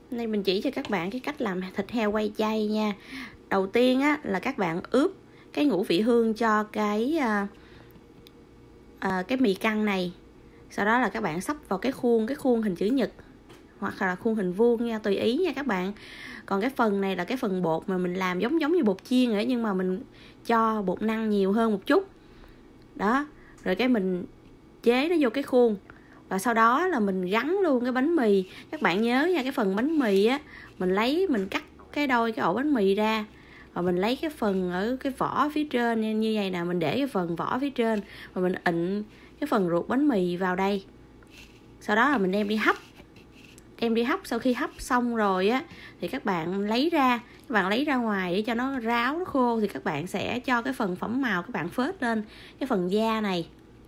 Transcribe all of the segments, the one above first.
Đây mình chỉ cho các bạn cái cách làm thịt heo quay chay nha. Đầu tiên á, là các bạn ướp cái ngũ vị hương cho cái mì căng này. Sau đó là các bạn xấp vào cái khuôn hình chữ nhật hoặc là khuôn hình vuông nha, tùy ý nha các bạn. Còn cái phần này là cái phần bột mà mình làm giống như bột chiên vậy, nhưng mà mình cho bột năng nhiều hơn một chút. Đó, rồi cái mình chế nó vô cái khuôn. Và sau đó là mình gắn luôn cái bánh mì. Các bạn nhớ nha, cái phần bánh mì á, mình cắt cái đôi cái ổ bánh mì ra, và mình lấy cái phần ở cái vỏ phía trên như vậy nè, mình để cái phần vỏ phía trên và mình ịn cái phần ruột bánh mì vào đây. Sau đó là mình đem đi hấp. Sau khi hấp xong rồi á thì các bạn lấy ra ngoài để cho nó ráo, nó khô, thì các bạn sẽ cho cái phần phẩm màu, các bạn phết lên cái phần da này,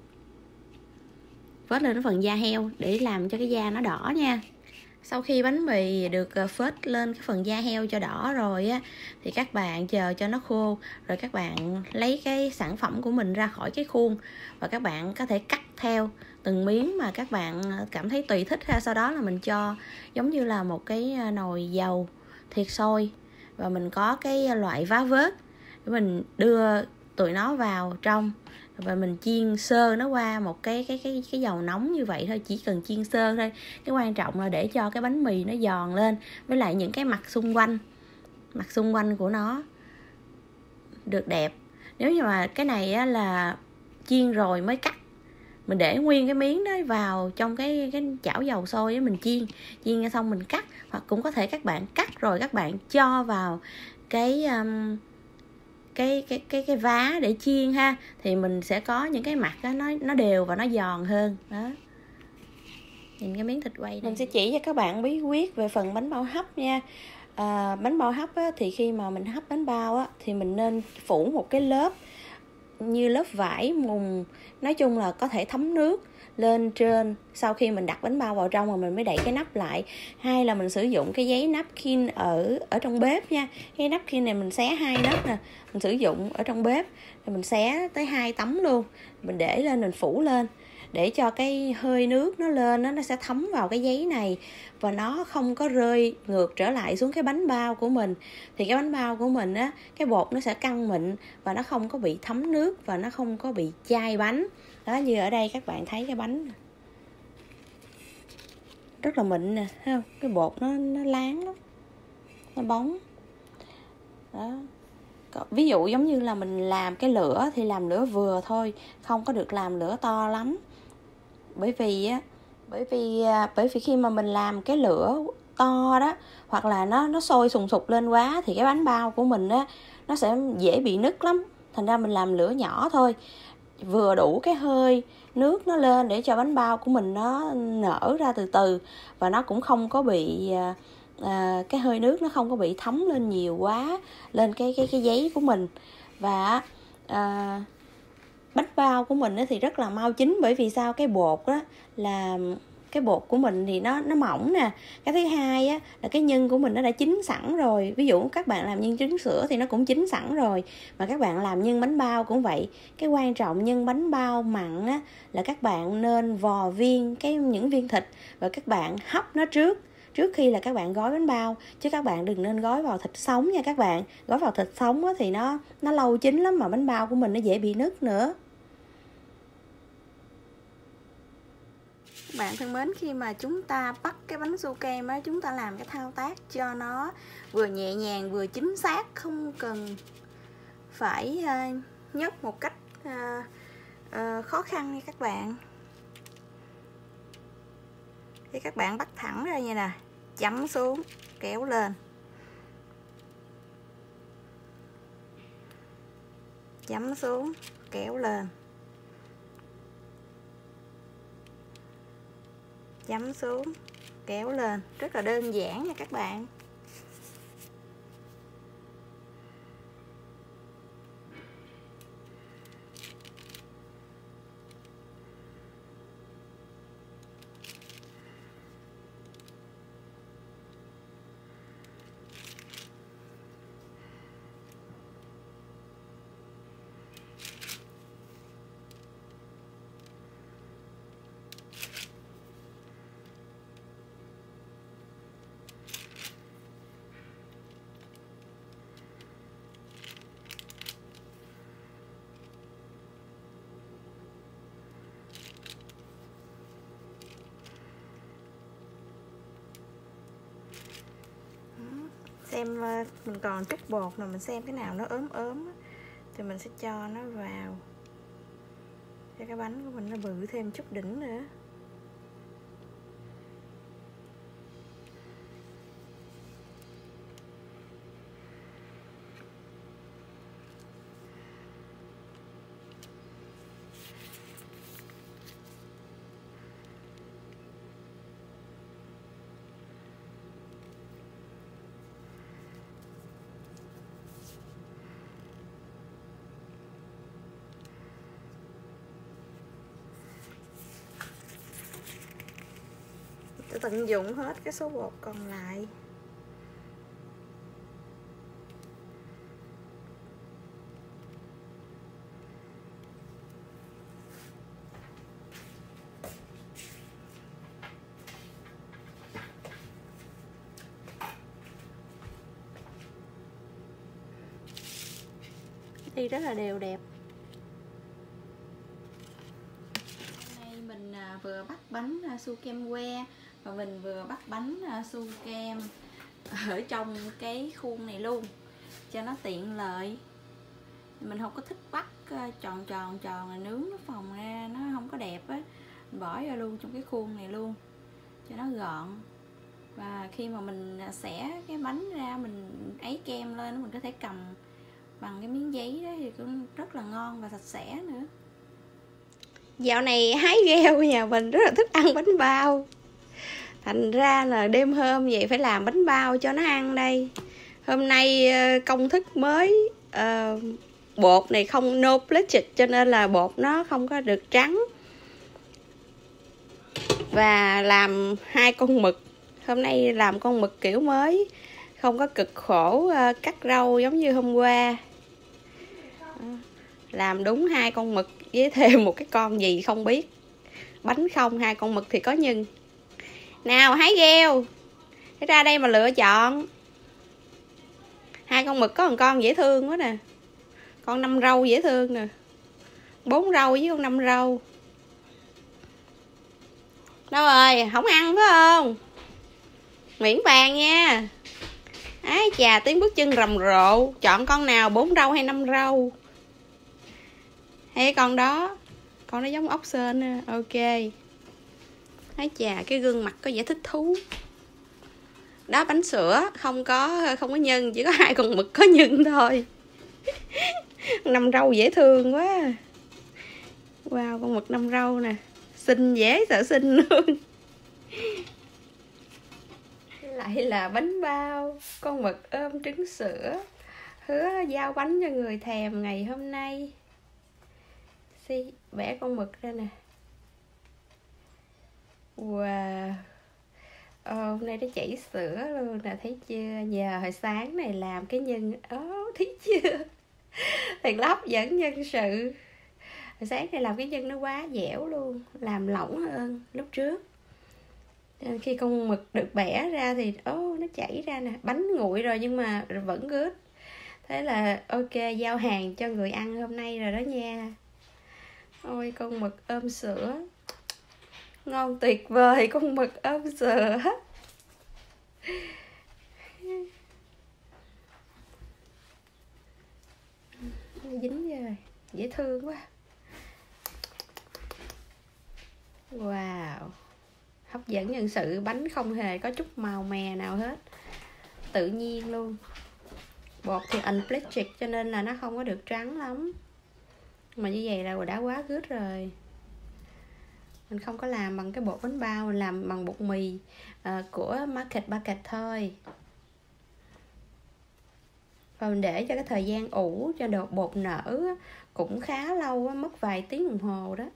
phết lên cái phần da heo để làm cho cái da nó đỏ nha. Sau khi bánh mì được phết lên cái phần da heo cho đỏ rồi á, thì các bạn chờ cho nó khô, rồi các bạn lấy cái sản phẩm của mình ra khỏi cái khuôn, và các bạn có thể cắt theo từng miếng mà các bạn cảm thấy tùy thích ha. Sau đó là mình cho giống như là một cái nồi dầu thiệt sôi, và mình có cái loại vá vớt để mình đưa tụi nó vào trong, và mình chiên sơ nó qua một cái dầu nóng như vậy thôi, chỉ cần chiên sơ thôi. Cái quan trọng là để cho cái bánh mì nó giòn lên, với lại những cái mặt xung quanh của nó được đẹp. Nếu như mà cái này á, là chiên rồi mới cắt, mình để nguyên cái miếng đó vào trong cái chảo dầu sôi á, mình chiên xong mình cắt. Hoặc cũng có thể các bạn cắt rồi các bạn cho vào cái vá để chiên ha, thì mình sẽ có những cái mặt đó, nó đều và nó giòn hơn đó. Nhìn cái miếng thịt quay này. Mình sẽ chỉ cho các bạn bí quyết về phần bánh bao hấp nha. Bánh bao hấp á, thì khi mà mình hấp bánh bao á, thì mình nên phủ một cái lớp như lớp vải mùng, nói chung là có thể thấm nước lên trên. Sau khi mình đặt bánh bao vào trong rồi mình mới đậy cái nắp lại. Hay là mình sử dụng cái giấy napkin ở trong bếp nha. Cái napkin này mình xé 2 lớp nè, mình sử dụng ở trong bếp, rồi mình xé tới 2 tấm luôn, mình để lên, mình phủ lên để cho cái hơi nước nó lên đó, nó sẽ thấm vào cái giấy này và nó không có rơi ngược trở lại xuống cái bánh bao của mình. Thì cái bánh bao của mình á, cái bột nó sẽ căng mịn và nó không có bị thấm nước và nó không có bị chai bánh. Đó, như ở đây các bạn thấy cái bánh rất là mịn nè, thấy không? Cái bột nó láng lắm, nó bóng. Đó. Ví dụ giống như là mình làm cái lửa thì làm lửa vừa thôi, không có được làm lửa to lắm. Bởi vì khi mà mình làm cái lửa to đó, hoặc là nó sôi sùng sục lên quá, thì cái bánh bao của mình á, nó sẽ dễ bị nứt lắm. Thành ra mình làm lửa nhỏ thôi, vừa đủ cái hơi nước nó lên để cho bánh bao của mình nó nở ra từ từ, và nó cũng không có bị cái hơi nước nó không có bị thấm lên nhiều quá lên cái giấy của mình. Và bánh bao của mình thì rất là mau chín, bởi vì sao? Cái bột đó là cái bột của mình thì nó mỏng nè. Cái thứ hai á, là cái nhân của mình nó đã chín sẵn rồi. Ví dụ các bạn làm nhân trứng sữa thì nó cũng chín sẵn rồi, mà các bạn làm nhân bánh bao cũng vậy. Cái quan trọng nhân bánh bao mặn á, là các bạn nên vò viên những viên thịt và các bạn hấp nó trước khi là các bạn gói bánh bao, chứ các bạn đừng nên gói vào thịt sống nha các bạn. Gói vào thịt sống á, thì nó lâu chín lắm, mà bánh bao của mình nó dễ bị nứt nữa. Các bạn thân mến, khi mà chúng ta bắt cái bánh su kem á, chúng ta làm cái thao tác cho nó vừa nhẹ nhàng vừa chính xác, không cần phải nhấc một cách khó khăn nha các bạn. Thì các bạn bắt thẳng ra như nè, chấm xuống, kéo lên, chấm xuống, kéo lên, chấm xuống, kéo lên. Rất là đơn giản nha các bạn. Xem mình còn chút bột nào, mình xem cái nào nó ốm ốm á, thì mình sẽ cho nó vào cho cái bánh của mình nó bự thêm chút đỉnh nữa. Để tận dụng hết cái số bột còn lại. Đi rất là đều đẹp. Đây mình vừa bắt bánh su kem que và mình vừa bắt bánh su kem ở trong cái khuôn này luôn cho nó tiện lợi. Mình không có thích bắt tròn là nướng nó phồng ra nó không có đẹp á, mình bỏ vô luôn trong cái khuôn này luôn cho nó gọn. Và khi mà mình xẻ cái bánh ra, mình ấy kem lên, mình có thể cầm bằng cái miếng giấy đó thì cũng rất là ngon và sạch sẽ nữa. Dạo này hái gheo nhà mình rất là thích ăn bánh bao, thành ra là đêm hôm vậy phải làm bánh bao cho nó ăn đây. Hôm nay công thức mới, bột này không no bleached cho nên là bột nó không có được trắng. Và làm 2 con mực. Hôm nay làm con mực kiểu mới, không có cực khổ cắt rau giống như hôm qua. Làm đúng 2 con mực với thêm một cái con gì không biết. Bánh không, 2 con mực thì có nhân. Nào hái gheo, hãy ra đây mà lựa chọn. 2 con mực có một con dễ thương quá nè, con 5 rau dễ thương nè, 4 rau với con 5 rau. Đâu rồi, không ăn phải không? Miễn bàn nha. Ái chà, tiếng bước chân rầm rộ. Chọn con nào, 4 rau hay 5 rau? Hay con đó giống ốc sên. Ok. Ái chà, cái gương mặt có vẻ thích thú. Đó, bánh sữa không có nhân, chỉ có 2 con mực có nhân thôi. 5 rau dễ thương quá. Wow, con mực 5 rau nè, xinh dễ sợ xinh luôn. Lại là bánh bao con mực ôm trứng sữa, hứa giao bánh cho người thèm ngày hôm nay. Vẽ con mực ra nè. Wow, hôm nay nó chảy sữa luôn nè, thấy chưa? Giờ hồi sáng này làm cái nhân, thấy chưa? Thật là hấp dẫn nhân sự. Hồi sáng này làm cái nhân nó quá dẻo luôn, làm lỏng hơn lúc trước. Khi con mực được bẻ ra thì nó chảy ra nè. Bánh nguội rồi nhưng mà vẫn good. Thế là ok, giao hàng cho người ăn hôm nay rồi đó nha. Ôi, con mực ôm sữa ngon tuyệt vời, con mực ôm sữa. Dính rồi, dễ thương quá. Wow, hấp dẫn nhân sự. Bánh không hề có chút màu mè nào hết, tự nhiên luôn. Bột thì unbleached cho nên là nó không có được trắng lắm, mà như vậy là đã quá good rồi. Mình không có làm bằng cái bột bánh bao, mình làm bằng bột mì của Market Bucket thôi. Và mình để cho cái thời gian ủ cho bột nở cũng khá lâu, mất vài tiếng đồng hồ đó.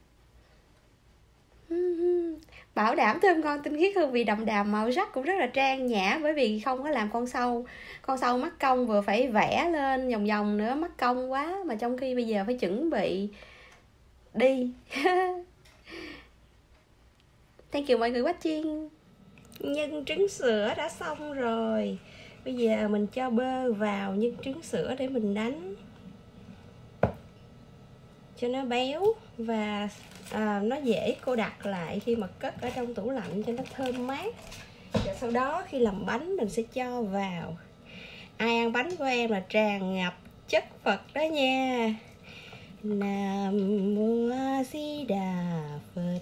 Bảo đảm thơm ngon tinh khiết, hương vị đậm đà, màu sắc cũng rất là trang nhã, bởi vì không có làm con sâu mắc công, vừa phải vẽ lên vòng vòng nữa, mắc công quá, mà trong khi bây giờ phải chuẩn bị đi. Thank you mọi người watching. Nhân trứng sữa đã xong rồi, bây giờ mình cho bơ vào nhân trứng sữa để mình đánh cho nó béo và nó dễ cô đặc lại khi mà cất ở trong tủ lạnh cho nó thơm mát. Rồi sau đó khi làm bánh mình sẽ cho vào Ai ăn bánh của em là tràn ngập chất Phật đó nha. Nam mô A Di Đà Phật.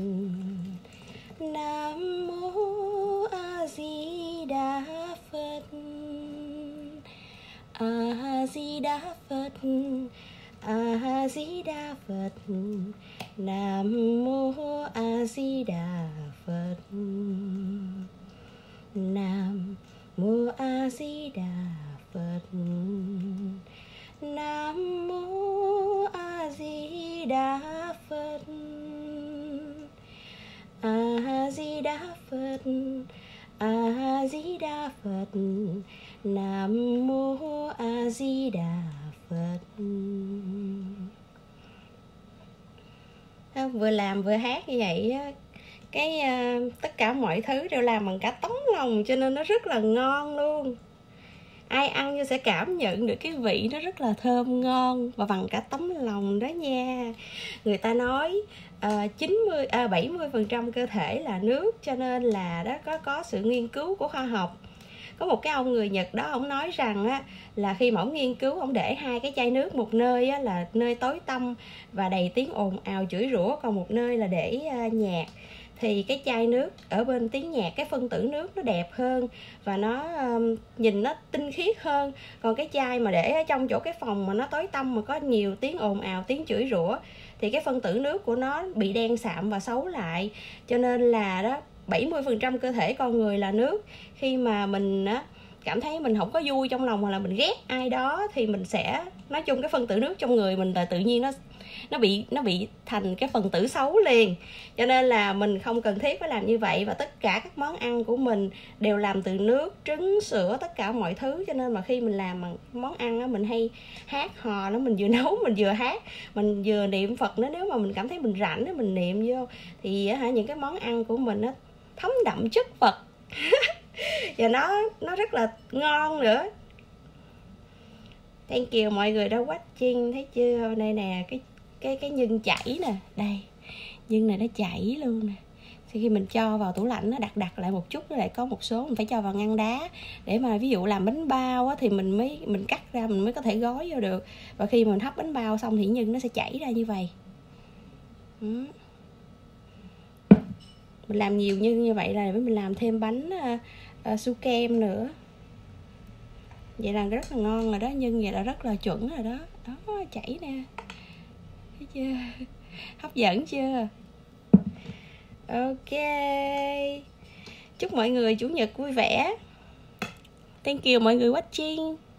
Nam mô A Di Đà Phật. A Di Đà Phật. A Di Đà Phật. Nam mô A Di Đà Phật. Nam mô A Di Đà Phật. Nam mô A Di Đà Phật. A Di Đà Phật. A Di Đà Phật. Nam mô A Di Đà Phật. Vừa làm vừa hát như vậy, tất cả mọi thứ đều làm bằng cả tấm lòng, cho nên nó rất là ngon luôn. Ai ăn vô sẽ cảm nhận được cái vị nó rất là thơm ngon và bằng cả tấm lòng đó nha. Người ta nói 70% cơ thể là nước, cho nên là đó có sự nghiên cứu của khoa học. Có một cái ông người Nhật đó, ông nói rằng á, là khi mà ông nghiên cứu, ông để 2 cái chai nước, một nơi á, là nơi tối tăm và đầy tiếng ồn ào chửi rủa, còn một nơi là để nhạc. Thì cái chai nước ở bên tiếng nhạc, cái phân tử nước nó đẹp hơn và nó nhìn nó tinh khiết hơn. Còn cái chai mà để ở trong chỗ cái phòng mà nó tối tăm mà có nhiều tiếng ồn ào, tiếng chửi rủa, thì cái phân tử nước của nó bị đen sạm và xấu lại. Cho nên là đó, 70% cơ thể con người là nước. Khi mà mình cảm thấy mình không có vui trong lòng hoặc là mình ghét ai đó, thì mình sẽ, nói chung cái phân tử nước trong người mình là tự nhiên nó bị thành cái phần tử xấu liền. Cho nên là mình không cần thiết phải làm như vậy. Và tất cả các món ăn của mình đều làm từ nước, trứng, sữa, tất cả mọi thứ. Cho nên mà khi mình làm món ăn á, mình hay hát hò nó, mình vừa nấu mình vừa hát, mình vừa niệm Phật nữa. Nếu mà mình cảm thấy mình rảnh đó, mình niệm vô thì những cái món ăn của mình nó thấm đậm chất Phật. Và nó rất là ngon nữa. Thank you mọi người đã watching, thấy chưa? Đây nè, cái nhân chảy nè, đây nhân này nó chảy luôn nè. Thì khi mình cho vào tủ lạnh, nó đặt lại một chút, nó lại có một số mình phải cho vào ngăn đá để mà ví dụ làm bánh bao á, thì mình cắt ra mình mới có thể gói vô được. Và khi mình hấp bánh bao xong thì nhân nó sẽ chảy ra như vậy. Mình làm nhiều nhân như vậy là mình làm thêm bánh su kem nữa. Vậy là rất là ngon rồi đó, nhân vậy là rất là chuẩn rồi đó. Đó, chảy nè, thấy chưa? Hấp dẫn chưa? Ok, chúc mọi người Chủ nhật vui vẻ. Thank you mọi người watching.